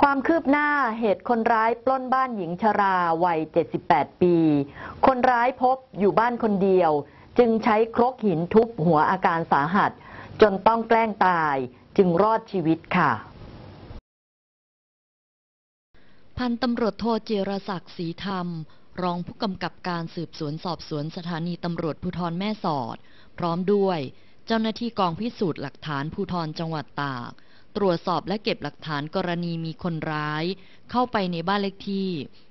ความคืบหน้าเหตุคนร้ายปล้นบ้านหญิงชราวัย 78 ปี คนร้ายพบอยู่บ้านคนเดียวจึงใช้ครกหินทุบหัวอาการสาหัสจนต้องแกล้งตายจึงรอดชีวิตค่ะพันตำรวจโทจิรศักดิ์ศรีธรรมรองผู้กำกับการสืบสวนสอบสวนสถานีตำรวจภูธรแม่สอดพร้อมด้วยเจ้าหน้าที่กองพิสูจน์หลักฐานภูธรจังหวัดตากตรวจสอบและเก็บหลักฐานกรณีมีคนร้ายเข้าไปในบ้านเลขที่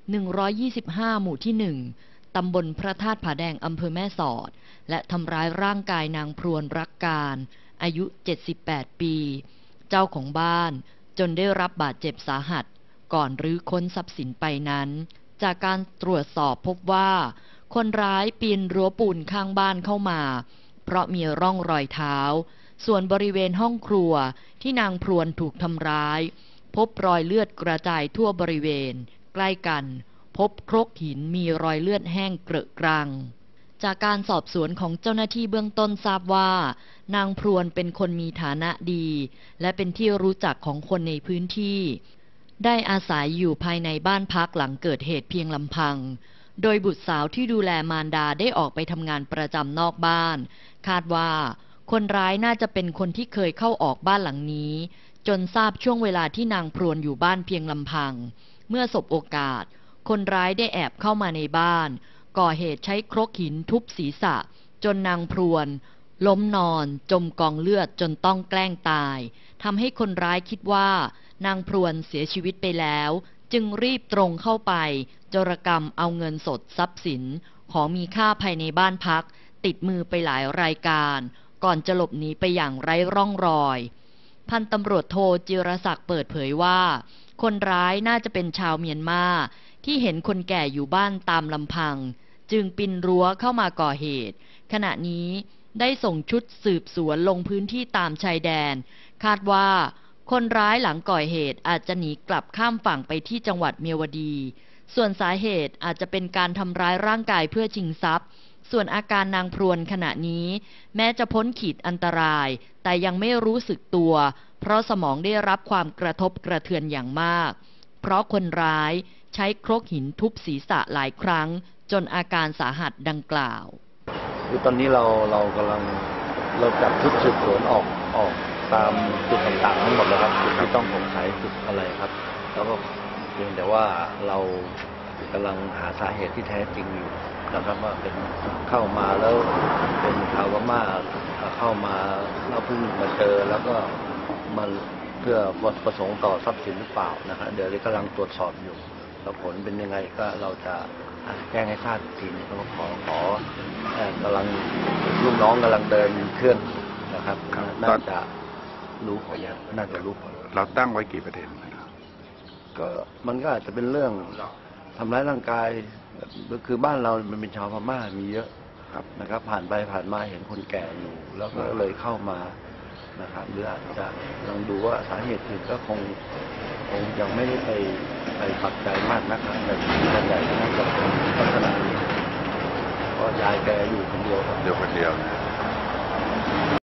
125หมู่ที่1ตำบลพระธาตุผาแดงอำเภอแม่สอดและทำร้ายร่างกายนางพรวนรักการอายุ78ปีเจ้าของบ้านจนได้รับบาดเจ็บสาหัสก่อนรื้อค้นทรัพย์สินไปนั้นจากการตรวจสอบพบว่าคนร้ายปีนรั้วปูนข้างบ้านเข้ามาเพราะมีร่องรอยเท้าส่วนบริเวณห้องครัวที่นางพรวนถูกทำร้ายพบรอยเลือดกระจายทั่วบริเวณใกล้กันพบครกหินมีรอยเลือดแห้งเกลอะกรังจากการสอบสวนของเจ้าหน้าที่เบื้องต้นทราบว่านางพรวนเป็นคนมีฐานะดีและเป็นที่รู้จักของคนในพื้นที่ได้อาศัยอยู่ภายในบ้านพักหลังเกิดเหตุเพียงลำพังโดยบุตรสาวที่ดูแลมารดาได้ออกไปทำงานประจำนอกบ้านคาดว่าคนร้ายน่าจะเป็นคนที่เคยเข้าออกบ้านหลังนี้จนทราบช่วงเวลาที่นางพรวนอยู่บ้านเพียงลำพังเมื่อสบโอกาสคนร้ายได้แอบเข้ามาในบ้านก่อเหตุใช้ครกหินทุบศีรษะจนนางพรวนล้มนอนจมกองเลือดจนต้องแกล้งตายทำให้คนร้ายคิดว่านางพรวนเสียชีวิตไปแล้วจึงรีบตรงเข้าไปโจรกรรมเอาเงินสดทรัพย์สินของมีค่าภายในบ้านพักติดมือไปหลายรายการก่อนจะหลบหนีไปอย่างไร้ร่องรอยพันตำรวจโทจิรศักดิ์เปิดเผยว่าคนร้ายน่าจะเป็นชาวเมียนมาที่เห็นคนแก่อยู่บ้านตามลำพังจึงปีนรั้วเข้ามาก่อเหตุขณะนี้ได้ส่งชุดสืบสวนลงพื้นที่ตามชายแดนคาดว่าคนร้ายหลังก่อเหตุอาจจะหนีกลับข้ามฝั่งไปที่จังหวัดเมียวดีส่วนสาเหตุอาจจะเป็นการทำร้ายร่างกายเพื่อชิงทรัพย์ส่วนอาการนางพรวนขณะนี้แม้จะพ้นขีดอันตรายแต่ยังไม่รู้สึกตัวเพราะสมองได้รับความกระทบกระเทือนอย่างมากเพราะคนร้ายใช้ครกหินทุบศีรษะหลายครั้งจนอาการสาหัสดังกล่าวคือตอนนี้เรากำลังจัดชุดสืบสวนออกตามจุดต่างๆทั้งหมดแล้วครับจุดที่ต้องสงสัยจุดอะไรครับแล้วก็เพียงแต่ว่าเรากำลังหาสาเหตุที่แท้จริงอยู่นะครับว่าเป็นเข้ามาแล้วเป็นชาวพม่าเข้ามาเราเพิ่งมาเจอแล้วก็มันเพื่อประสงค์ต่อทรัพย์สินหรือเปล่านะครับเดี๋ยวนี้กำลังตรวจสอบอยู่แล้วผลเป็นยังไงก็เราจะแจ้งให้ทราบอีกทีนี้ก็กำลังลูกน้องกำลังเดินเคลื่อนนะครับน่าจะรู้ผลน่าจะรู้ผลเราตั้งไว้กี่ประเด็นก็มันก็อาจจะเป็นเรื่องทำร้ายร่างกายคือบ้านเรามันเป็นชาวพม่ามีเยอะครับนะครับผ่านไปผ่านมาเห็นคนแก่อยู่แล้วก็เลยเข้ามานะครับหรืออาจจะลองดูว่าสาเหตุอื่นก็คงยังไม่ได้ไปปักใจมากนักแต่ส่วนใหญ่น่าจะเป็นลักษณะนี้เพราะยายแกอยู่คนเดียวครับเดียวคนเดียว